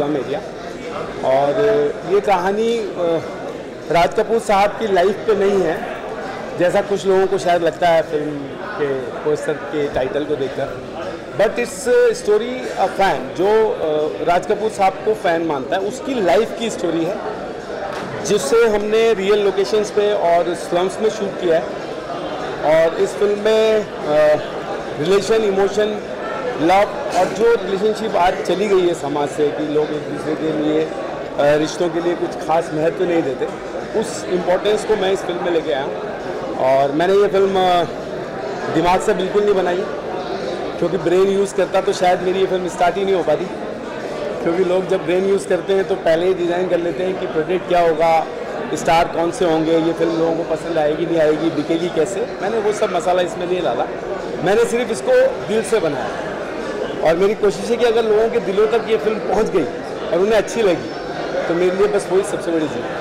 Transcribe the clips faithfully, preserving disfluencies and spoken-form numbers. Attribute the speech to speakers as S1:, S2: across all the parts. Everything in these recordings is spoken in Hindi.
S1: Slum area. और ये कहानी राज कपूर साहब की लाइफ पे नहीं है, जैसा कुछ लोगों को शायद लगता है फिल्म के पोस्टर के टाइटल को देखकर, but it's story a fan जो राज कपूर साहब को फ़ैन मानता है, उसकी लाइफ की स्टोरी है, जिससे हमने रियल लोकेशंस पे और स्लम्स में शूट किया है। और इस फिल्म में रिलेशन, इमोशन, लव और जो रिलेशनशिप आज चली गई है समाज से कि लोग एक दूसरे के लिए uh, रिश्तों के लिए कुछ खास महत्व नहीं देते, उस इम्पोर्टेंस को मैं इस फिल्म में लेके आया हूँ। और मैंने ये फिल्म uh, दिमाग से बिल्कुल नहीं बनाई, क्योंकि ब्रेन यूज़ करता तो शायद मेरी ये फिल्म स्टार्ट ही नहीं हो पाती, क्योंकि लोग जब ब्रेन यूज़ करते हैं तो पहले ही डिज़ाइन कर लेते हैं कि प्रोजेक्ट क्या होगा, स्टार कौन से होंगे, ये फिल्म लोगों को पसंद आएगी नहीं आएगी, बिकेगी कैसे। मैंने वो सब मसाला इसमें नहीं डाला, मैंने सिर्फ इसको दिल से बनाया। और मेरी कोशिश है कि अगर लोगों के दिलों तक ये फिल्म पहुंच गई और उन्हें अच्छी लगी तो मेरे लिए बस वही सबसे बड़ी चीज़।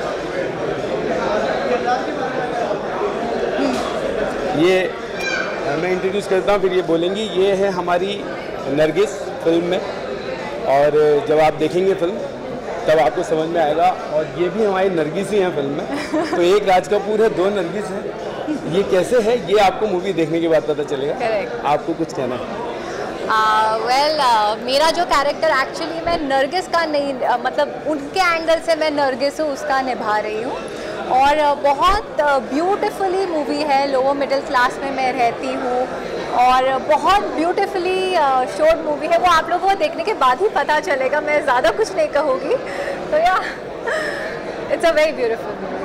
S1: ये मैं इंट्रोड्यूस करता हूँ, फिर ये बोलेंगी। ये है हमारी नरगिस फिल्म में, और जब आप देखेंगे फिल्म तब आपको समझ में आएगा। और ये भी हमारी नरगिस ही हैं फिल्म में, तो एक राज कपूर है, दो नरगिस हैं। ये कैसे है ये आपको मूवी देखने के बाद पता चलेगा। Correct. आपको कुछ कहना है?
S2: वेल uh, well, uh, मेरा जो कैरेक्टर एक्चुअली मैं नरगिस का नहीं, uh, मतलब उनके एंगल से मैं नरगिस हूँ उसका निभा रही हूँ। और uh, बहुत ब्यूटीफुली uh, मूवी है, लोअर मिडिल क्लास में मैं रहती हूँ और बहुत ब्यूटीफुली शॉर्ट मूवी है। वो आप लोगों को देखने के बाद ही पता चलेगा, मैं ज़्यादा कुछ नहीं कहूँगी। तो या it's a very beautiful movie.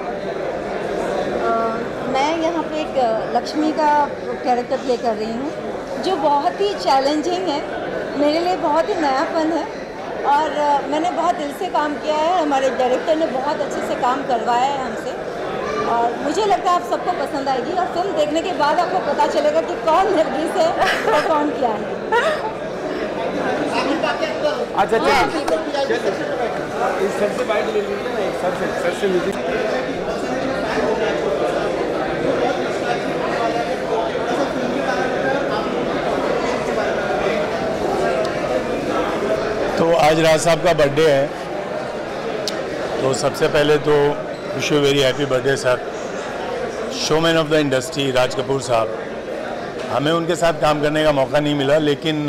S3: मैं यहाँ पे एक लक्ष्मी का कैरेक्टर प्ले कर रही हूँ, जो बहुत ही चैलेंजिंग है, मेरे लिए बहुत ही नयापन है। और uh, मैंने बहुत दिल से काम किया है, हमारे डायरेक्टर ने बहुत अच्छे से काम करवाया है हमसे, और मुझे लगता है आप सबको पसंद आएगी। और फिल्म देखने के बाद आपको पता चलेगा कि कौन नरगिस है और कौन क्या है।
S1: अच्छा चलिए, इस सर से बाइट ले लीजिए ना, एक सर से सर से लीजिए।
S4: तो आज राज साहब का बर्थडे है, तो सबसे पहले तो wish you very happy birthday sir. Showman of the industry Raj Kapoor साहब, हमें उनके साथ काम करने का मौका नहीं मिला, लेकिन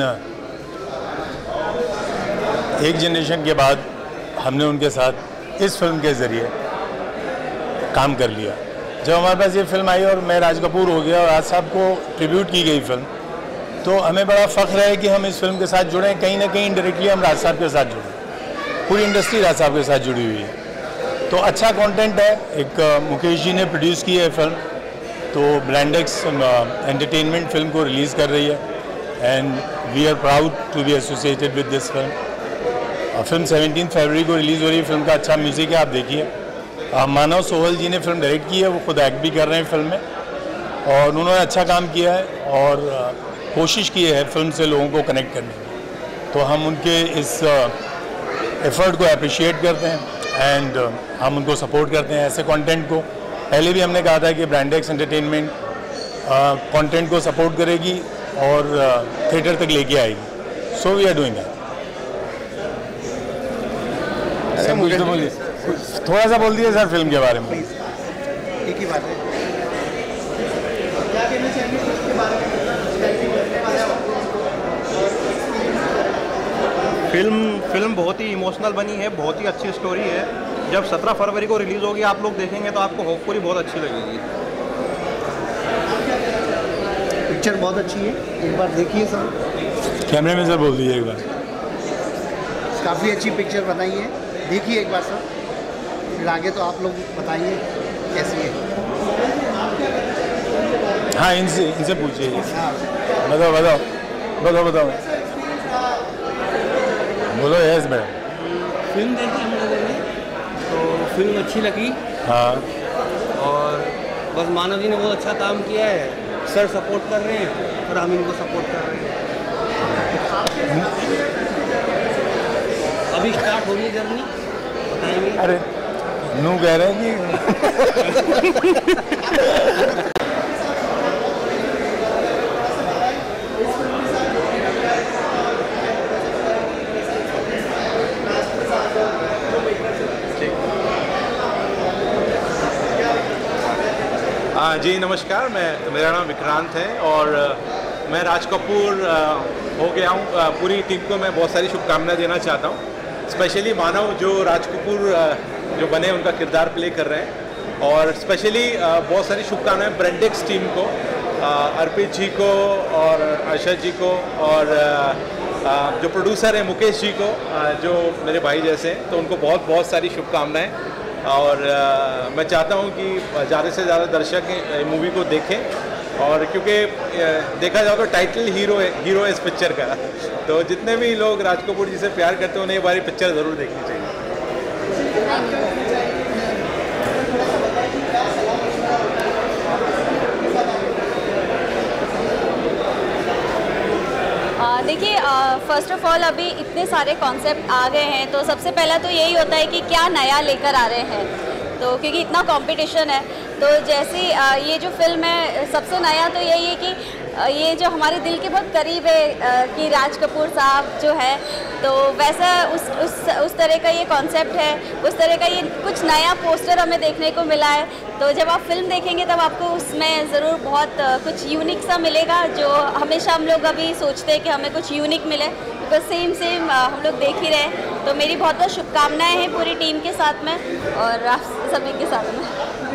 S4: एक जनरेशन के बाद हमने उनके साथ इस फिल्म के ज़रिए काम कर लिया। जब हमारे पास ये फिल्म आई और मैं राज कपूर हो गया और राज साहब को ट्रिब्यूट की गई फिल्म, तो हमें बड़ा फ़ख्र है कि हम इस फिल्म के साथ जुड़े। कहीं ना कहीं डायरेक्टली हम राज साहब के साथ जुड़े, पूरी इंडस्ट्री राज साहब के साथ जुड़ी हुई है। तो अच्छा कंटेंट है। एक मुकेश जी ने प्रोड्यूस की है फिल्म, तो ब्लैंडेक्स एंटरटेनमेंट फिल्म को रिलीज़ कर रही है, and we are proud to be associated with this film. Film seventeen फरवरी को रिलीज़ हो रही है। फिल्म का अच्छा म्यूज़िक है, आप देखिए। मानव सोहल जी ने फिल्म डायरेक्ट की है, वो खुद एक्ट भी कर रहे हैं फिल्म में, और उन्होंने अच्छा काम किया है और कोशिश की है फिल्म से लोगों को कनेक्ट करने की। तो हम उनके इस एफर्ट को अप्रिशिएट करते हैं एंड हम उनको सपोर्ट करते हैं। ऐसे कंटेंट को पहले भी हमने कहा था कि ब्रांडेक्स एंटरटेनमेंट कंटेंट को सपोर्ट करेगी और थिएटर तक लेके आएगी। So we are doing that. मुझे तो बोलिए, थोड़ा सा बोल दिए सर फिल्म के बारे में।
S5: एक ही बात है। फिल्म फिल्म बहुत ही इमोशनल बनी है, बहुत ही अच्छी स्टोरी है। जब सत्रह फरवरी को रिलीज़ होगी, आप लोग देखेंगे तो आपको होपफुली बहुत अच्छी लगेगी। पिक्चर बहुत अच्छी है, एक बार देखिए सर।
S4: कैमरे में सर बोल दीजिए एक बार।
S5: काफ़ी अच्छी पिक्चर बनाई है, देखिए एक बार सर, फिर आगे तो आप लोग बताइए कैसी है।
S4: हाँ, इनसे इनसे पूछिए।
S5: हाँ
S4: बताओ बताओ बताओ बताओ बोलो। Yes madam.
S6: फिल्म देखी हम लोगों ने, तो फिल्म अच्छी लगी।
S4: हाँ,
S6: और बस मानव जी ने बहुत अच्छा काम किया है, सर सपोर्ट कर रहे हैं और हम इनको सपोर्ट कर रहे हैं। अभी स्टार्ट हो रही है जर्नी, बताएंगे।
S4: अरे नू कह रहे हैं कि
S7: हाँ जी, नमस्कार। मैं मेरा नाम विक्रांत है और अ, मैं राज कपूर अ, हो गया हूँ। अ, पूरी टीम को मैं बहुत सारी शुभकामनाएं देना चाहता हूँ। स्पेशली मानव जो राज कपूर अ, जो बने उनका किरदार प्ले कर रहे हैं, और स्पेशली बहुत सारी शुभकामनाएं ब्रेंडेक्स टीम को, अ, अर्पित जी को और अर्षद जी को, और अ, अ, जो प्रोड्यूसर है मुकेश जी को, अ, जो मेरे भाई जैसे हैं, तो उनको बहुत बहुत सारी शुभकामनाएं। और आ, मैं चाहता हूँ कि ज़्यादा से ज़्यादा दर्शक मूवी को देखें, और क्योंकि देखा जाए तो टाइटल हीरो है हीरो है इस पिक्चर का, तो जितने भी लोग राज कपूर जी से प्यार करते हैं उन्हें एक बार पिक्चर ज़रूर देखनी चाहिए।
S8: देखिए, फ़र्स्ट ऑफ ऑल अभी इतने सारे कॉन्सेप्ट आ गए हैं, तो सबसे पहला तो यही होता है कि क्या नया लेकर आ रहे हैं, तो क्योंकि इतना कंपटीशन है। तो जैसी आ, ये जो फिल्म है, सबसे नया तो यही है कि आ, ये जो हमारे दिल के बहुत करीब है आ, कि राज कपूर साहब जो है, तो वैसा उस उस उस तरह का ये कॉन्सेप्ट है, उस तरह का ये कुछ नया पोस्टर हमें देखने को मिला है। तो जब आप फिल्म देखेंगे तब आपको उसमें ज़रूर बहुत आ, कुछ यूनिक सा मिलेगा, जो हमेशा हम लोग अभी सोचते हैं कि हमें कुछ यूनिक मिले, बिकॉज सेम सेम हम लोग देख ही रहे हैं। तो मेरी बहुत बहुत शुभकामनाएँ हैं पूरी टीम के साथ में और आप सभी के साथ में।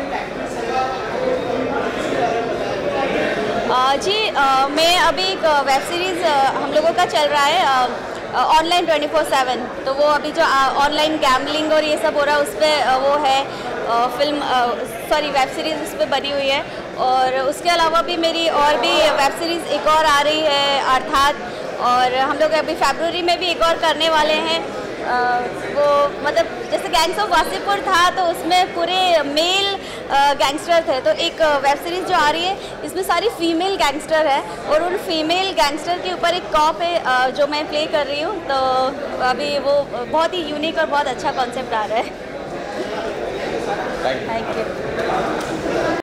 S8: आ, जी आ, मैं अभी एक वेब सीरीज़ हम लोगों का चल रहा है ऑनलाइन ट्वेंटी फोर सेवन, तो वो अभी जो ऑनलाइन गैम्बलिंग और ये सब हो रहा है उस पर वो है आ, फिल्म सॉरी वेब सीरीज़ उस पर बनी हुई है। और उसके अलावा भी मेरी और भी वेब सीरीज़ एक और आ रही है अर्थात, और हम लोग अभी फरवरी में भी एक और करने वाले हैं। आ, वो मतलब जैसे गैंग्स ऑफ वासेपुर था तो उसमें पूरे मेल गैंगस्टर थे, तो एक वेब सीरीज़ जो आ रही है इसमें सारी फीमेल गैंगस्टर है, और उन फीमेल गैंगस्टर के ऊपर एक कॉप है आ, जो मैं प्ले कर रही हूँ। तो अभी वो बहुत ही यूनिक और बहुत अच्छा कॉन्सेप्ट आ रहा है। Thank you.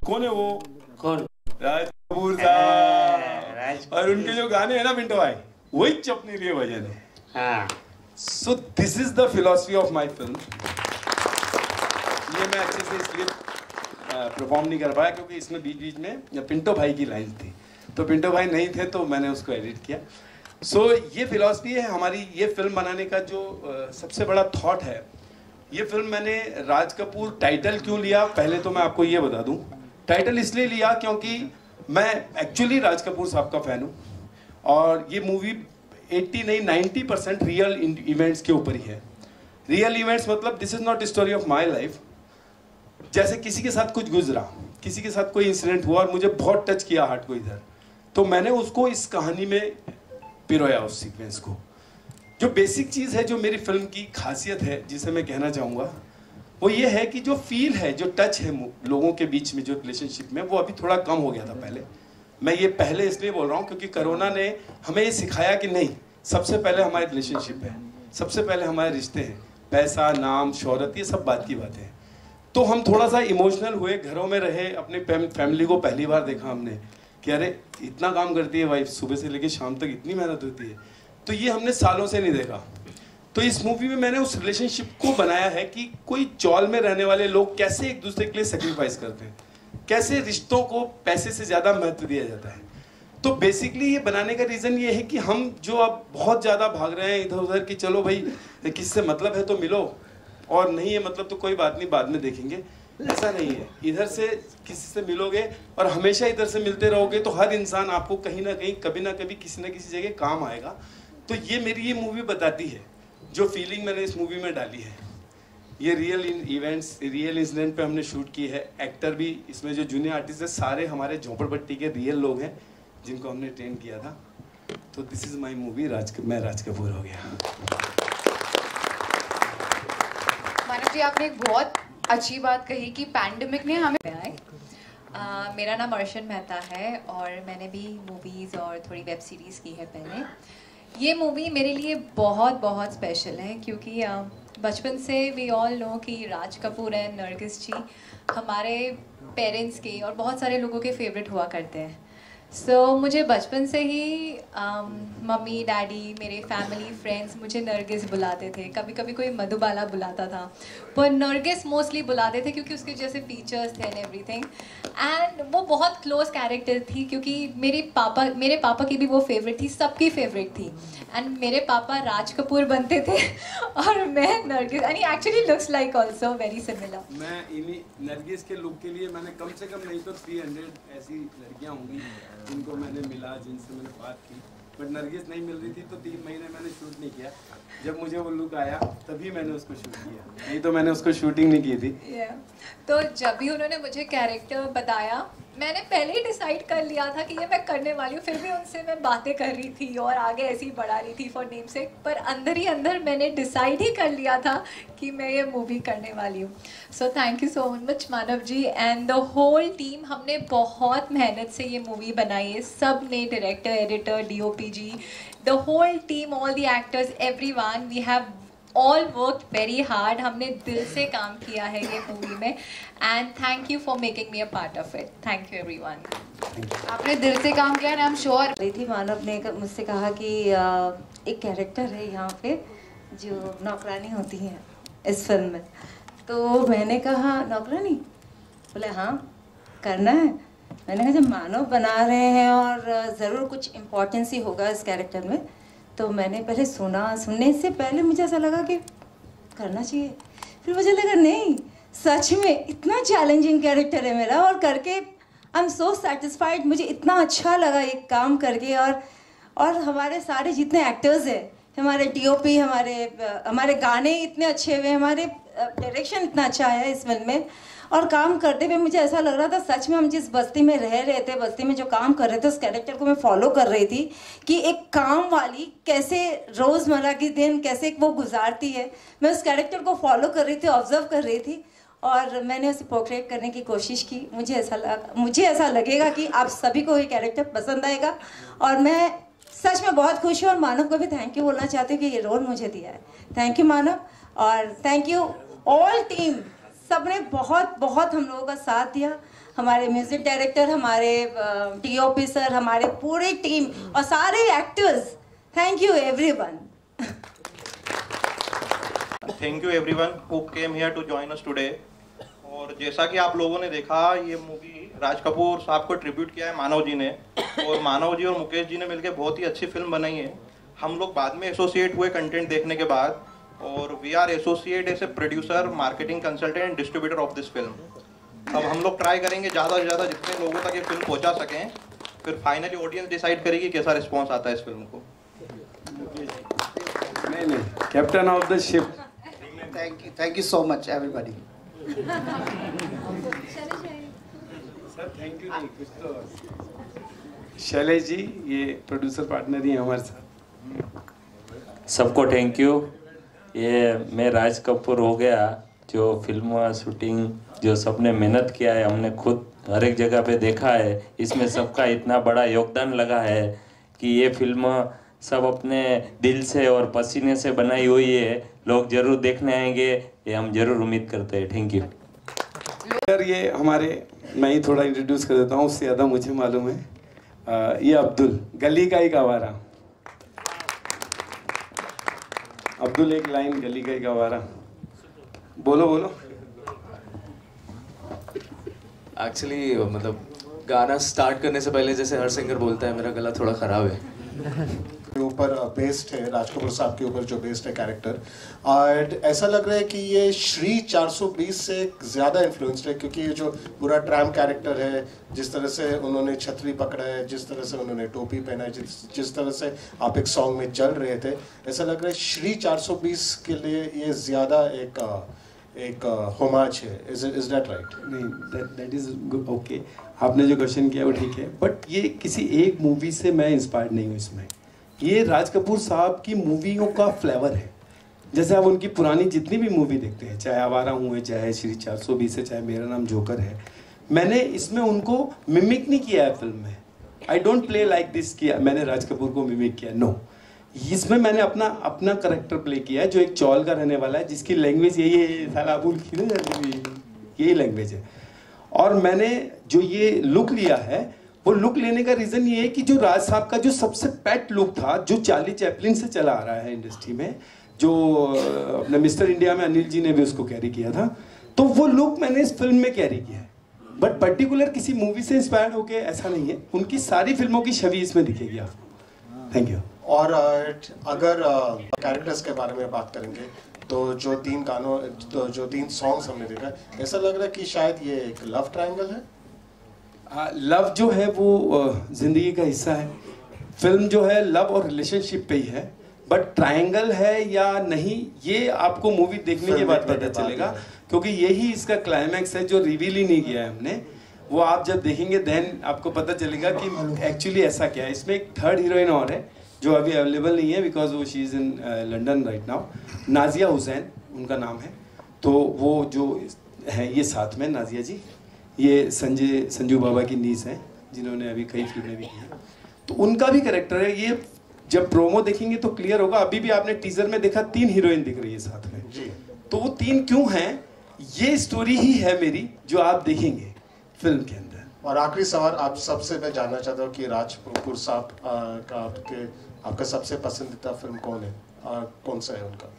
S9: कौन है वो?
S6: कौन?
S9: राज कपूर साहब। और उनके जो गाने हैं ना पिंटो भाई, वही चपने लिए भजन है।
S6: हाँ।
S9: So this is the philosophy of my film. ये मैं अच्छे से इसलिए परफॉर्म नहीं कर पाया क्योंकि इसमें बीच बीच में पिंटो भाई की लाइन थी, तो पिंटो भाई नहीं थे तो मैंने उसको एडिट किया। सो so, ये फिलॉसफी है हमारी। ये फिल्म बनाने का जो uh, सबसे बड़ा थॉट है, ये फिल्म मैंने राज कपूर टाइटल क्यों लिया, पहले तो मैं आपको ये बता दूं। टाइटल इसलिए लिया क्योंकि मैं एक्चुअली राज कपूर साहब का फ़ैन हूँ और ये मूवी अस्सी नहीं नब्बे परसेंट रियल इवेंट्स के ऊपर ही है। रियल इवेंट्स मतलब this is not story of my life. जैसे किसी के साथ कुछ गुजरा, किसी के साथ कोई इंसिडेंट हुआ और मुझे बहुत टच किया हार्ट को इधर, तो मैंने उसको इस कहानी में पिरोया, उस सीक्वेंस को। जो बेसिक चीज़ है, जो मेरी फिल्म की खासियत है, जिसे मैं कहना चाहूँगा, वो ये है कि जो फील है, जो टच है लोगों के बीच में, जो रिलेशनशिप में, वो अभी थोड़ा कम हो गया था पहले। मैं ये पहले इसलिए बोल रहा हूँ क्योंकि कोरोना ने हमें ये सिखाया कि नहीं, सबसे पहले हमारे रिलेशनशिप है, सबसे पहले हमारे रिश्ते हैं। पैसा, नाम, शोहरत, ये सब बात की बातें हैं। तो हम थोड़ा सा इमोशनल हुए, घरों में रहे, अपने फैमिली को पहली बार देखा हमने कि अरे इतना काम करती है वाइफ, सुबह से लेकर शाम तक इतनी मेहनत होती है। तो ये हमने सालों से नहीं देखा। तो इस मूवी में मैंने उस रिलेशनशिप को बनाया है कि कोई चौल में रहने वाले लोग कैसे एक दूसरे के लिए सेक्रीफाइस करते हैं, कैसे रिश्तों को पैसे से ज़्यादा महत्व दिया जाता है। तो बेसिकली ये बनाने का रीज़न ये है कि हम जो अब बहुत ज़्यादा भाग रहे हैं इधर उधर कि चलो भाई किसी से मतलब है तो मिलो, और नहीं है मतलब तो कोई बात नहीं, बाद में देखेंगे, ऐसा नहीं है। इधर से किसी से मिलोगे और हमेशा इधर से मिलते रहोगे तो हर इंसान आपको कहीं ना कहीं, कभी ना कभी, किसी ना किसी जगह काम आएगा। तो ये मेरी ये मूवी बताती है, जो फीलिंग मैंने इस मूवी में डाली है। ये रियल इवेंट्स, रियल इंसिडेंट पे हमने शूट की है। एक्टर भी इसमें जो जूनियर आर्टिस्ट है सारे हमारे झोपड़पट्टी के रियल लोग हैं जिनको हमने ट्रेन किया था। तो this is my movie Raj, मैं राज कपूर हो गया।
S10: मानव जी, आपने एक बहुत अच्छी बात कही कि पैंडेमिक ने हमें आए। uh, मेरा नाम अर्शन मेहता है और मैंने भी मूवीज़ और थोड़ी वेब सीरीज़ की है पहले। ये मूवी मेरे लिए बहुत बहुत स्पेशल है क्योंकि uh, बचपन से वी ऑल नो कि राज कपूर एंड नरगिस जी हमारे पेरेंट्स के और बहुत सारे लोगों के फेवरेट हुआ करते हैं। सो so, मुझे बचपन से ही um, मम्मी डैडी, मेरे फैमिली फ्रेंड्स मुझे नरगिस बुलाते थे। कभी कभी कोई मधुबाला बुलाता था, पर नरगिस मोस्टली बुलाते थे क्योंकि उसके जैसे फीचर्स थे एंड एवरीथिंग। एंड वो बहुत क्लोज कैरेक्टर थी क्योंकि मेरे पापा मेरे पापा की भी वो फेवरेट थी, सबकी फेवरेट थी। एंड मेरे पापा राज कपूर बनते थे और मैं Nargis, and actually looks like also very similar.
S9: मैं इन्हीं नरगिस के लुक के लिए मैंने कम से कम नहीं तो तीन सौ ऐसी लड़कियां होंगी जिनको मैंने मिला, जिनसे मैंने बात की, बट नरगिस नहीं मिल रही थी तो तीन महीने मैंने शूट नहीं किया। जब मुझे वो लुक आया तभी मैंने उसको शूट किया, नहीं तो मैंने उसको शूटिंग नहीं की थी।
S10: yeah. तो जब भी उन्होंने मुझे कैरेक्टर बताया, मैंने पहले ही डिसाइड कर लिया था कि ये मैं करने वाली हूँ। फिर भी उनसे मैं बातें कर रही थी और आगे ऐसे ही बढ़ा रही थी फॉर नेम से, पर अंदर ही अंदर मैंने डिसाइड ही कर लिया था कि मैं ये मूवी करने वाली हूँ। So thank you so much Manav ji and the whole team. हमने बहुत मेहनत से ये मूवी बनाई है, सब ने, director, editor, D O P ji, the whole team, all the actors, everyone, we have all work very hard. हमने दिल से काम किया है ये मूवी में and thank you for making me a part of it. Thank you everyone. आपने दिल से काम किया एंड आई एम श्योर।
S3: रही थी, मानव ने मुझसे कहा कि एक कैरेक्टर है यहाँ पे जो नौकरानी होती है इस फिल्म में, तो मैंने कहा नौकरानी? बोले हाँ करना है। मैंने कहा जब मानव बना रहे हैं और ज़रूर कुछ इम्पोर्टेंस ही होगा इस कैरेक्टर में, तो मैंने पहले सुना, सुनने से पहले मुझे ऐसा लगा कि करना चाहिए। फिर मुझे लगा नहीं, सच में इतना चैलेंजिंग कैरेक्टर है मेरा और करके आई एम सो सेटिस्फाइड। मुझे इतना अच्छा लगा ये काम करके। और और हमारे सारे जितने एक्टर्स हैं, हमारे डी ओ पी, हमारे हमारे गाने इतने अच्छे हुए, हमारे डायरेक्शन इतना अच्छा है इस फिल्म में। और काम करते हुए मुझे ऐसा लग रहा था सच में हम जिस बस्ती में रह रहे थे, बस्ती में जो काम कर रहे थे, उस कैरेक्टर को मैं फॉलो कर रही थी कि एक काम वाली कैसे रोज़मर्रा की दिन कैसे वो गुजारती है। मैं उस कैरेक्टर को फॉलो कर रही थी, ऑब्जर्व कर रही थी और मैंने उसे पोर्ट्रेट करने की कोशिश की। मुझे ऐसा लगा मुझे ऐसा लगेगा कि आप सभी को ये कैरेक्टर पसंद आएगा और मैं सच में बहुत खुश हूँ। और मानव को भी थैंक यू बोलना चाहती हूँ कि ये रोल मुझे दिया है। थैंक यू मानव और थैंक यू ऑल टीम। सबने बहुत बहुत हम लोगों का साथ दिया, हमारे म्यूजिक डायरेक्टर, हमारे टीओपी सर, हमारे पूरी टीम और सारे actors, thank you everyone.
S11: Thank you everyone who came here to join us today. और जैसा कि आप लोगों ने देखा, ये मूवी राज कपूर साहब को ट्रिब्यूट किया है मानव जी ने, और मानव जी और मुकेश जी ने मिलकर बहुत ही अच्छी फिल्म बनाई है। हम लोग बाद में एसोसिएट हुए कंटेंट देखने के बाद, और we are associate as a producer, marketing consultant and distributor of this film. अब हम लोग ट्राई करेंगे ज़्यादा से ज़्यादा जितने लोगों तक ये फिल्म पहुंचा सकें, फिर फाइनली ऑडियंस डिसाइड करेगी कैसा रिस्पॉन्स आता है इस फिल्म को।
S9: नहीं नहीं, captain of the ship.
S5: Thank you, thank you so much everybody.
S9: Sir thank you नहीं, कुछ तो शैलेश जी, ये प्रोड्यूसर पार्टनर ही हैं हमारे साथ।
S12: सबको थैंक यू। ये मैं राज कपूर हो गया, जो फिल्म शूटिंग जो सबने मेहनत किया है, हमने खुद हर एक जगह पे देखा है, इसमें सबका इतना बड़ा योगदान लगा है कि ये फिल्म सब अपने दिल से और पसीने से बनाई हुई है। लोग जरूर देखने आएंगे, ये हम जरूर उम्मीद करते हैं। Thank you.
S9: सर ये हमारे, मैं ही थोड़ा इंट्रोड्यूस कर देता हूँ, उससे ज़्यादा मुझे मालूम है। आ, ये अब्दुल, गली का एक आवारा। अब्दुल एक लाइन, गली का एक आवारा। बोलो बोलो।
S13: एक्चुअली मतलब गाना स्टार्ट करने से पहले जैसे हर सिंगर बोलता है, मेरा गला थोड़ा ख़राब है।
S14: ऊपर बेस्ड है, राज कपूर साहब के ऊपर जो बेस्ड है कैरेक्टर, और ऐसा लग रहा है कि ये श्री चार सौ बीस से ज़्यादा इन्फ्लुएंस्ड है, क्योंकि ये जो पूरा ट्रैम कैरेक्टर है, जिस तरह से उन्होंने छतरी पकड़ा है, जिस तरह से उन्होंने टोपी पहना है, जिस जिस तरह से आप एक सॉन्ग में चल रहे थे, ऐसा लग रहा है श्री चार सौ बीस के लिए ये ज़्यादा एक एक होमाज है। Is is that right?
S9: नहीं, दैट दैट इज ओके। आपने जो क्वेश्चन किया वो ठीक है, बट ये किसी एक मूवी से मैं इंस्पायर्ड नहीं हूँ। इसमें ये राज कपूर साहब की मूवियों का फ्लेवर है। जैसे आप उनकी पुरानी जितनी भी मूवी देखते हैं, चाहे आवारा हूँ है, चाहे श्री चार सौ बीस है, चाहे मेरा नाम जोकर है, मैंने इसमें उनको मिमिक नहीं किया है फिल्म में। I don't play like this किया, मैंने राज कपूर को मिमिक किया, नो no. इसमें मैंने अपना अपना करेक्टर प्ले किया है, जो एक चौल का रहने वाला है, जिसकी लैंग्वेज यही है, साला अबुल की ना, यही लैंग्वेज है। और मैंने जो ये लुक लिया है, वो लुक लेने का रीज़न ये है कि जो राज साहब का जो सबसे पेट लुक था, जो चार्ली चैपलिन से चला आ रहा है इंडस्ट्री में, जो अपने मिस्टर इंडिया में अनिल जी ने भी उसको कैरी किया था, तो वो लुक मैंने इस फिल्म में कैरी किया है। बट पर्टिकुलर किसी मूवी से इंस्पायर्ड होके ऐसा नहीं है, उनकी सारी फिल्मों की छवि इसमें दिखेगी आपको। Thank you.
S14: और अगर कैरेक्टर्स के बारे में बात करेंगे, तो जो तीन गानों तो जो तीन सॉन्ग्स हमने देखा, ऐसा लग रहा है कि शायद ये एक लव ट्रायंगल है।
S9: लव जो है वो जिंदगी का हिस्सा है। फिल्म जो है लव और रिलेशनशिप पे ही है, बट ट्रायंगल है या नहीं ये आपको मूवी देखने के बाद पता चलेगा, क्योंकि यही इसका क्लाइमैक्स है जो रिवील ही नहीं किया है हमने। वो आप जब देखेंगे देन आपको पता चलेगा कि एक्चुअली ऐसा क्या है। इसमें एक थर्ड हीरोइन और है जो अभी अवेलेबल नहीं है, बिकॉज वो she is in London right now. Nazia Hussain उनका नाम है। तो वो जो है ये साथ में नाजिया जी, ये संजय संजू बाबा की नीस हैं, जिन्होंने अभी कई फिल्में भी की हैं, तो उनका भी कैरेक्टर है। ये जब प्रोमो देखेंगे तो क्लियर होगा। अभी भी आपने टीजर में देखा तीन हीरोइन दिख रही है साथ में जी। तो वो तीन क्यों हैं, ये स्टोरी ही है मेरी, जो आप देखेंगे फिल्म के अंदर।
S14: और आखिरी सवाल आप सबसे मैं जानना चाहता हूँ कि राज कपूर साहब का आपके आपका सबसे पसंदीदा फिल्म कौन है, आ, कौन सा है उनका?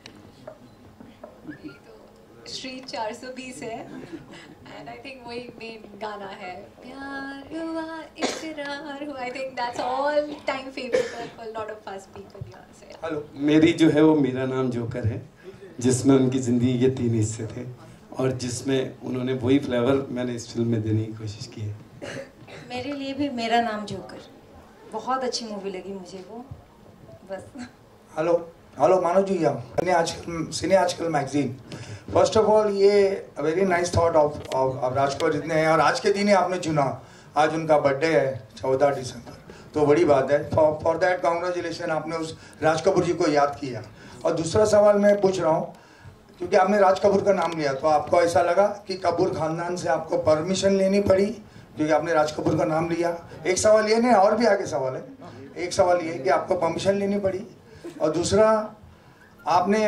S10: श्री चार सौ बीस है, एंड आई थिंक वही मेन गाना है, प्यार हुआ इकरार हुआ। I think that's all time favourite for lot of us people here से।
S9: हेलो, मेरी जो है वो मेरा नाम जोकर है, जिसमें उनकी ज़िंदगी के तीन हिस्से थे, और जिसमें उन्होंने वही फ्लेवर मैंने इस फिल्म में देने की कोशिश की है।
S3: मेरे लिए भी मेरा नाम जोकर, बहुत अच्छी मूवी लगी मुझे वो, बस।
S15: हेलो हेलो मानव जी, यहाँ सिने Aajkal cine Aajkal magazine. First of all ये very nice thought of of Raj Kapoor जितने हैं, और आज के दिन ही आपने चुना, आज उनका बर्थडे है चौदह दिसंबर, तो बड़ी बात है। फॉर फॉर दैट कॉन्ग्रेचुलेशन, आपने उस राज कपूर जी को याद किया। और दूसरा सवाल मैं पूछ रहा हूँ, क्योंकि आपने राज कपूर का नाम लिया, तो आपको ऐसा लगा कि कपूर खानदान से आपको परमिशन लेनी पड़ी क्योंकि आपने राज कपूर का नाम लिया? एक सवाल ये नहीं, और भी आगे सवाल है। एक सवाल ये कि आपको परमिशन लेनी पड़ी, और दूसरा आपने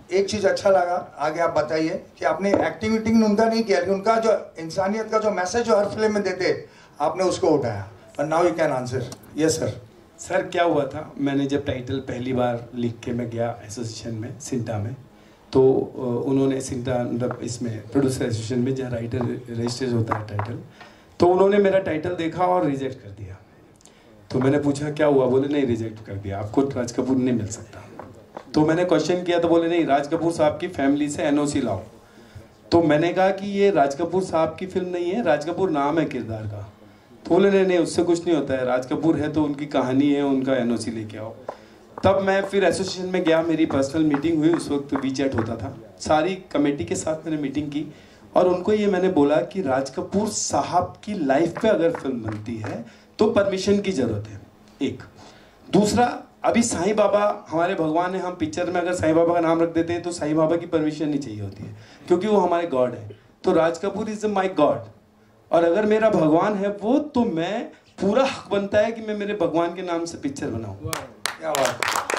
S15: एक चीज़ अच्छा लगा, आगे आप बताइए कि आपने एक्टिंग विटिंग उनका नहीं किया, लेकिन उनका जो इंसानियत का जो मैसेज जो हर फिल्म में देते आपने उसको उठाया। और now you can answer. Yes sir.
S1: Sir क्या हुआ था, मैंने जब टाइटल पहली बार लिख के मैं गया एसोसिएशन में सिंटा में, तो उन्होंने सिंटा मतलब इसमें प्रोड्यूसर एसोसिएशन में जहाँ राइटर रजिस्टर होता है टाइटल, तो उन्होंने मेरा टाइटल देखा और रिजेक्ट कर दिया। तो मैंने पूछा क्या हुआ, बोले नहीं रिजेक्ट कर दिया, आपको राज कपूर नहीं मिल सकता। तो मैंने क्वेश्चन किया तो बोले नहीं, राज कपूर साहब की फैमिली से एनओसी लाओ। तो मैंने कहा कि ये राज कपूर साहब की फिल्म नहीं है, राज कपूर नाम है किरदार का। तो बोले नहीं नहीं उससे कुछ नहीं होता है, राज कपूर है तो उनकी कहानी है, उनका एनओसी लेके आओ। तब मैं फिर एसोसिएशन में गया, मेरी पर्सनल मीटिंग हुई, उस वक्त वी चैट होता था, सारी कमेटी के साथ मैंने मीटिंग की और उनको ये मैंने बोला कि राज कपूर साहब की लाइफ पे अगर फिल्म बनती है तो परमिशन की जरूरत है, एक। दूसरा, अभी साईं बाबा हमारे भगवान है, हम पिक्चर में अगर साईं बाबा का नाम रख देते हैं तो साईं बाबा की परमिशन नहीं चाहिए होती है क्योंकि वो हमारे गॉड है। तो Raj Kapoor is my god, और अगर मेरा भगवान है वो, तो मैं पूरा हक बनता है कि मैं मेरे भगवान के नाम से पिक्चर बनाऊं। क्या बात।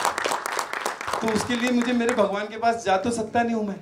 S1: तो उसके लिए मुझे मेरे भगवान के पास जा तो सकता नहीं हूं मैं,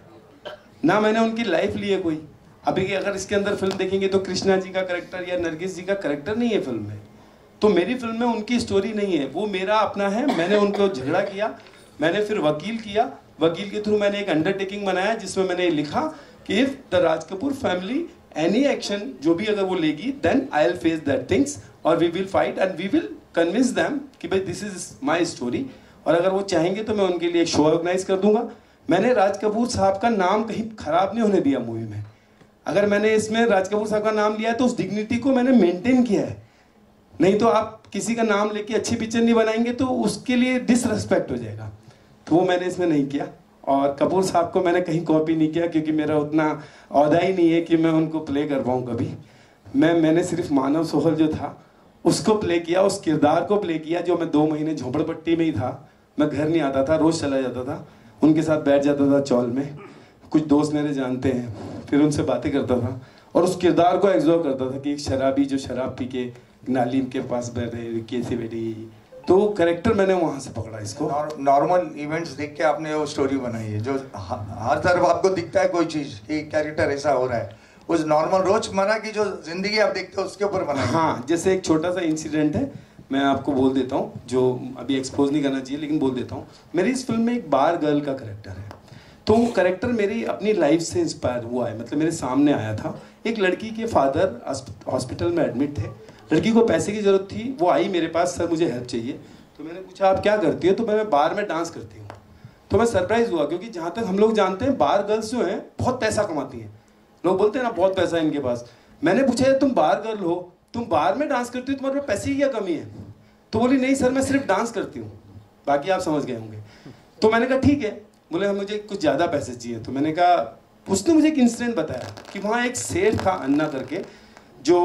S1: ना मैंने उनकी लाइफ ली है कोई। अभी अगर इसके अंदर फिल्म देखेंगे तो कृष्णा जी का कैरेक्टर या नरगिस जी का कैरेक्टर नहीं है फिल्म में, तो मेरी फिल्म में उनकी स्टोरी नहीं है, वो मेरा अपना है। मैंने उनको झगड़ा किया, मैंने फिर वकील किया, वकील के थ्रू मैंने एक अंडरटेकिंग बनाया जिसमें मैंने लिखा कि if the Raj Kapoor family any action जो भी अगर वो लेगी, then I will face that things और we will fight and we will convince them कि भाई दिस इज माई स्टोरी, और अगर वो चाहेंगे तो मैं उनके लिए एक शो ऑर्गेनाइज कर दूंगा। मैंने राज कपूर साहब का नाम कहीं खराब नहीं होने दिया मूवी में। अगर मैंने इसमें राज कपूर साहब का नाम लिया है तो उस डिग्निटी को मैंने मेंटेन किया है, नहीं तो आप किसी का नाम लेके अच्छी पिक्चर नहीं बनाएंगे तो उसके लिए डिसरेस्पेक्ट हो जाएगा। तो वो मैंने इसमें नहीं किया, और कपूर साहब को मैंने कहीं कॉपी नहीं किया क्योंकि मेरा उतना औहदा ही नहीं है कि मैं उनको प्ले कर पाऊँ कभी। मैं मैंने सिर्फ मानव सोहल जो था उसको प्ले किया, उस किरदार को प्ले किया जो मैं दो महीने झोपड़पट्टी में ही था, मैं घर नहीं आता था, रोज़ चला जाता था, उनके साथ बैठ जाता था चौल में, कुछ दोस्त मेरे जानते हैं, फिर उनसे बातें करता था और उस किरदार को एग्जॉर्व करता था कि एक शराबी जो शराब पी के नालीम के पास बैठे कैसे बैठी, तो कैरेक्टर मैंने वहाँ से पकड़ा इसको।
S15: नॉर्मल इवेंट्स देख के आपने वो स्टोरी बनाई है जो हर तरफ आपको दिखता है कोई चीज़ कि कैरेक्टर ऐसा हो रहा है, उस नॉर्मल रोजमर्रा की जो जिंदगी आप देखते हो उसके ऊपर बनाई।
S1: हाँ, जैसे एक छोटा सा इंसिडेंट है, मैं आपको बोल देता हूँ, जो अभी एक्सपोज नहीं करना चाहिए लेकिन बोल देता हूँ। मेरी इस फिल्म में एक बार गर्ल का करेक्टर है, तो वो करेक्टर मेरी अपनी लाइफ से इंस्पायर हुआ है, मतलब मेरे सामने आया था। एक लड़की के फादर हॉस्पिटल में एडमिट थे, लड़की को पैसे की ज़रूरत थी, वो आई मेरे पास, सर मुझे हेल्प चाहिए। तो मैंने पूछा आप क्या करती हो, तो मैं बार में डांस करती हूँ। तो मैं सरप्राइज हुआ क्योंकि जहाँ तक हम लोग जानते हैं बार गर्ल्स जो हैं बहुत पैसा कमाती हैं, लोग बोलते हैं ना बहुत पैसा है इनके पास। मैंने पूछा तुम बार गर्ल हो, तुम बार में डांस करती हो, तुम्हारे पास पैसे की क्या कमी है? तो बोली नहीं सर मैं सिर्फ डांस करती हूँ, बाकी आप समझ गए होंगे। तो मैंने कहा ठीक है, बोले मुझे कुछ ज़्यादा पैसे चाहिए। तो मैंने कहा, उसने मुझे एक इंसिडेंट बताया कि वहाँ एक सेठ था अन्ना करके, जो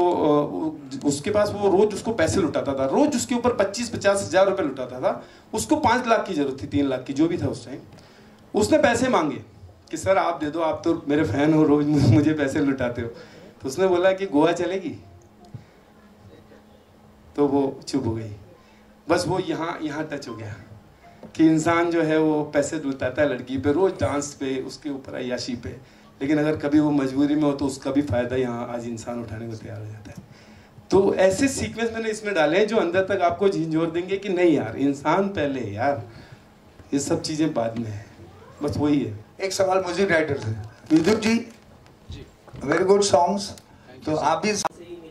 S1: उसके पास वो रोज उसको पैसे लुटाता था, रोज उसके ऊपर पच्चीस पचास हजार रुपए लुटाता था। उसको पाँच लाख की जरूरत थी, तीन लाख की जो भी था उस टाइम। उसने पैसे मांगे कि सर आप दे दो, आप तो मेरे फैन हो, रोज मुझे पैसे लुटाते हो। तो उसने बोला कि गोवा चलेगी, तो वो चुप हो गई। बस वो यहाँ यहाँ टच हो गया कि इंसान जो है वो पैसे लुटाता है लड़की पे, रोज डांस पे, उसके ऊपर अय्याशी पे, लेकिन अगर कभी वो मजबूरी में हो तो उसका भी फायदा यहाँ आज इंसान उठाने को तैयार हो जाता है। तो ऐसे सीक्वेंस मैंने इसमें डाले हैं जो अंदर तक आपको झिंझोर देंगे कि नहीं यार इंसान पहले, यार ये सब चीजें बाद में है, बस वही है।
S15: एक सवाल म्यूजिक राइटर से, विद्युत जी, वेरी गुड सॉन्ग्स, तो आप भी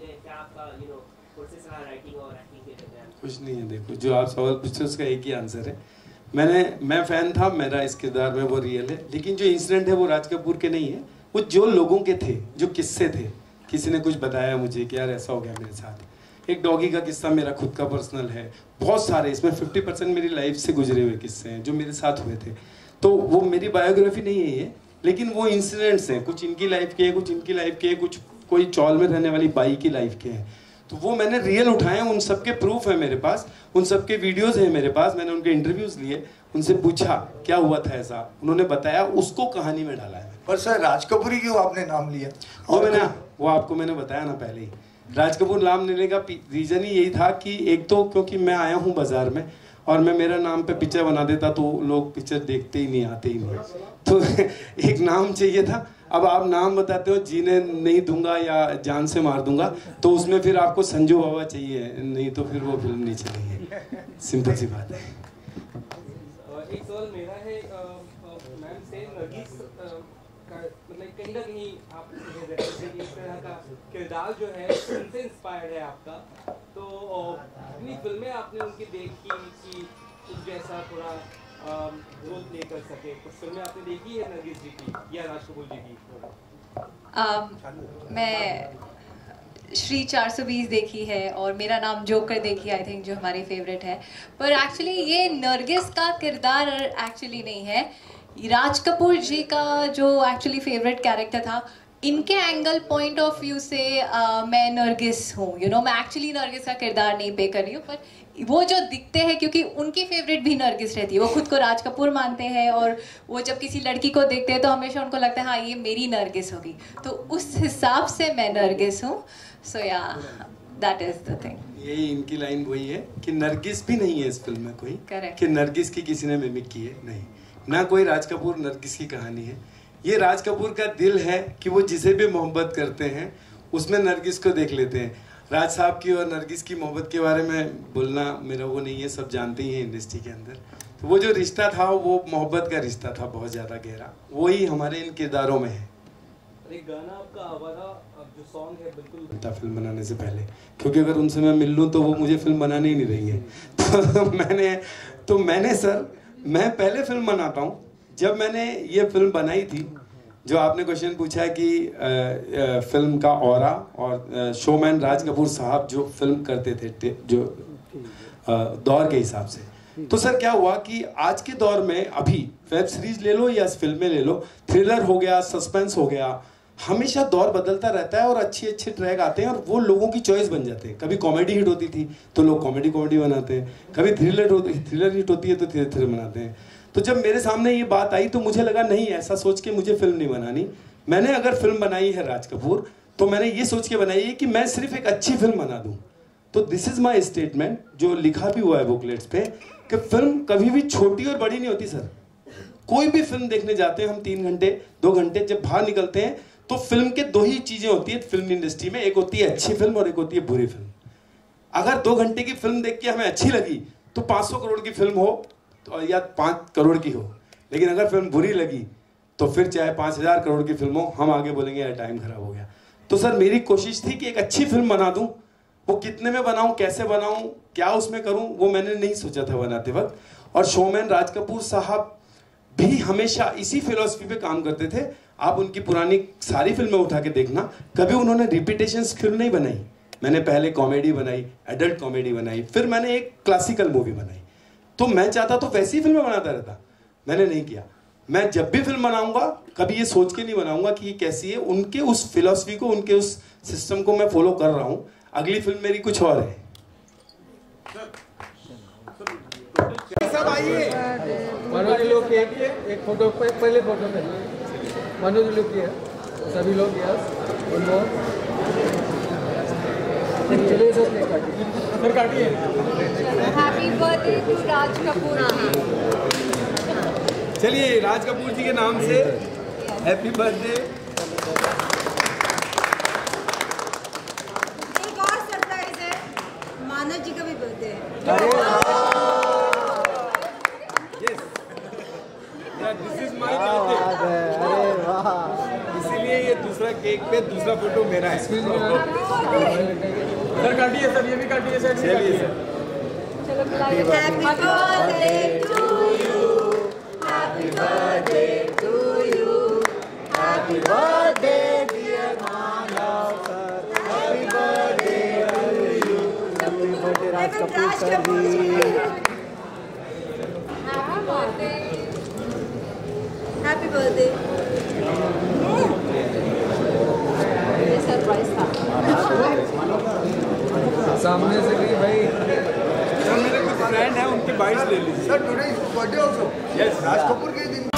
S1: कुछ नहीं है। देखो जो आप सवाल पूछते हो उसका एक ही आंसर है, मैंने मैं फैन था, मेरा इस किरदार में वो रियल है, लेकिन जो इंसिडेंट है वो राज कपूर के नहीं है, वो जो लोगों के थे, जो किस्से थे। किसी ने कुछ बताया मुझे कि यार ऐसा हो गया मेरे साथ। एक डॉगी का किस्सा मेरा खुद का पर्सनल है, बहुत सारे, इसमें फिफ्टी परसेंट मेरी लाइफ से गुजरे हुए किस्से हैं जो मेरे साथ हुए थे। तो वो मेरी बायोग्राफी नहीं है ये, लेकिन वो इंसिडेंट्स हैं, कुछ इनकी लाइफ के, कुछ इनकी लाइफ के, कुछ कोई चौल में रहने वाली बाई की लाइफ के हैं। तो वो मैंने रियल उठाए, उन सब के प्रूफ है मेरे पास, उन सब के वीडियोस हैं मेरे पास। मैंने उनके इंटरव्यूज लिए, उनसे पूछा क्या हुआ था ऐसा, उन्होंने बताया, उसको कहानी में डाला है।
S15: पर सर राज कपूर क्यों आपने नाम लिया?
S1: वो मैंने वो आपको मैंने बताया ना पहले ही, राज कपूर नाम लेने का रीजन ही यही था कि एक तो क्योंकि मैं आया हूँ बाजार में
S9: और मैं मेरा नाम पे पिक्चर बना देता तो लोग पिक्चर देखते ही नहीं, आते ही नहीं। तो एक नाम चाहिए था। अब आप नाम बताते हो, जीने नहीं दूंगा या जान से मार दूंगा, तो उसमें फिर आपको संजू बाबा चाहिए, नहीं तो फिर वो फिल्म नहीं चलेगी। सिंपल सी बात है।
S16: एक सवाल मेरा है मैम से, नरगिस का मतलब कहीं ना कहीं आप इस तरह का किरदार जो है उनसे इंस्पायर्ड है आपका, तो अपनी फिल्में आपने उनकी देखी कि उस जैसा थोड़ा ग्रोथ नहीं कर सके, कुछ फिल्में आपने देखी है नरगिस जी की या राज कपूर जी की?
S10: um, मैं श्री चार सौ बीस देखी है और मेरा नाम जोकर देखी, आई थिंक जो हमारी फेवरेट है। पर एक्चुअली ये नरगिस का किरदार एक्चुअली नहीं है, राज कपूर जी का जो एक्चुअली फेवरेट कैरेक्टर था, इनके एंगल पॉइंट ऑफ व्यू से uh, मैं नरगिस हूँ। यू नो, मैं एक्चुअली नरगिस का किरदार नहीं पे कर रही हूँ, पर वो जो दिखते हैं, क्योंकि उनकी फेवरेट भी नरगिस रहती है, वो खुद को राज कपूर मानते हैं और वो जब किसी लड़की को देखते हैं तो हमेशा उनको लगता है हाँ ये मेरी नरगिस होगी, तो उस हिसाब से मैं नरगिस हूँ। सो या दैट इज द थिंग।
S9: यही इनकी लाइन वही है कि नरगिस भी नहीं है इस फिल्म में कोई,
S10: Correct.
S9: कि नरगिस की किसी ने मिमिक की है, नहीं, ना कोई राज कपूर नरगिस की कहानी है। ये राज कपूर का दिल है कि वो जिसे भी मोहब्बत करते हैं उसमें नरगिस को देख लेते हैं। राज साहब की और नरगिस की मोहब्बत के बारे में बोलना मेरा वो नहीं है, सब जानते ही हैं इंडस्ट्री के अंदर। तो वो जो रिश्ता था वो मोहब्बत का रिश्ता था, बहुत ज़्यादा गहरा, वही हमारे इन किरदारों में है।
S16: एक गाना आपका आवारा जो सॉन्ग है बिल्कुल
S9: था फिल्म बनाने से पहले, क्योंकि अगर उनसे मैं मिल लूँ तो वो मुझे फिल्म बनाने ही नहीं देंगे। तो मैंने तो मैंने सर मैं पहले फिल्म बनाता हूँ। जब मैंने ये फिल्म बनाई थी, जो आपने क्वेश्चन पूछा है कि आ, आ, फिल्म का ऑरा और शोमैन राज कपूर साहब जो फिल्म करते थे जो आ, दौर के हिसाब से, तो सर क्या हुआ कि आज के दौर में अभी वेब सीरीज ले लो या फिल्में ले लो, थ्रिलर हो गया, सस्पेंस हो गया, हमेशा दौर बदलता रहता है और अच्छे अच्छे ट्रैक आते हैं और वो लोगों की चॉइस बन जाते हैं। कभी कॉमेडी हिट होती थी तो लोग कॉमेडी कॉमेडी बनाते हैं, कभी थ्रिलर होती थ्रिलर हिट होती है तो थ्रिलर थ्रिलर बनाते हैं। तो जब मेरे सामने ये बात आई तो मुझे लगा नहीं, ऐसा सोच के मुझे फिल्म नहीं बनानी। मैंने अगर फिल्म बनाई है राज कपूर तो मैंने ये सोच के बनाई है कि मैं सिर्फ एक अच्छी फिल्म बना दूँ। तो दिस इज माई स्टेटमेंट, जो लिखा भी हुआ है बुकलेट्स पे, कि फिल्म कभी भी छोटी और बड़ी नहीं होती सर। कोई भी फिल्म देखने जाते हैं हम तीन घंटे दो घंटे, जब बाहर निकलते हैं तो फिल्म के दो ही चीजें होती है फिल्म इंडस्ट्री में, एक होती है अच्छी फिल्म और एक होती है बुरी फिल्म। अगर दो घंटे की फिल्म देख के हमें अच्छी लगी तो पाँच सौ करोड़ की फिल्म हो तो या पाँच करोड़ की हो, लेकिन अगर फिल्म बुरी लगी तो फिर चाहे पाँच हजार करोड़ की फिल्म हो, हम आगे बोलेंगे यार टाइम खराब हो गया। तो सर मेरी कोशिश थी कि एक अच्छी फिल्म बना दूं। वो कितने में बनाऊं, कैसे बनाऊं, क्या उसमें करूं, वो मैंने नहीं सोचा था बनाते वक्त। और शोमैन राज कपूर साहब भी हमेशा इसी फिलॉसफी पे काम करते थे। आप उनकी पुरानी सारी फिल्में उठा के देखना, कभी उन्होंने रिपीटेशन फिल्म नहीं बनाई। मैंने पहले कॉमेडी बनाई, एडल्ट कॉमेडी बनाई, फिर मैंने एक क्लासिकल मूवी बनाई। तो मैं चाहता तो वैसी फिल्में बनाता रहता, मैंने नहीं किया। मैं जब भी फिल्म बनाऊंगा कभी ये सोच के नहीं बनाऊंगा कि ये कैसी है, उनके उस फिलॉसफी को, उनके उस सिस्टम को मैं फॉलो कर रहा हूँ। अगली फिल्म मेरी कुछ और है।
S17: सब आइए, मनोज लोग एक एक फोटो पे, पहले फोटो में मनोज लोग किया, सभी लोग किया, चलिए सर सर काटिए।
S2: Happy birthday to Raj Kapoor ji.
S9: चलिए राज कपूर जी के नाम से हैप्पी बर्थडे।
S3: एक और सरप्राइज है, मानव जी का भी बर्थडे है।
S9: This is my birthday. अरे वाह, इसीलिए ये दूसरा केक पे दूसरा फोटो मेरा है।
S17: सर काटिए सर, ये भी काटिए सर।
S9: चलिए sir.
S3: Happy birthday to you, happy birthday to you, happy birthday dear Manav sir, happy birthday to you, happy birthday Raj Kapoor sir ji, happy birthday, happy birthday. ये सरप्राइज था।
S17: सामने से भी भाई
S9: सर, मेरे कुछ फ्रेंड है, उनकी बाइट्स ले लीजिए।
S18: Sir today is birthday also.
S9: Yes,
S18: Raj Kapoor के दिन